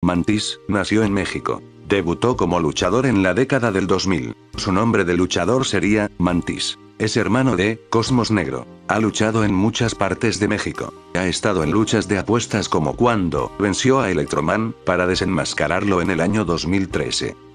Mantis nació en México. Debutó como luchador en la década del 2000. Su nombre de luchador sería Mantis. Es hermano de Cosmos Negro. Ha luchado en muchas partes de México. Ha estado en luchas de apuestas como cuando venció a Electroman para desenmascararlo en el año 2013.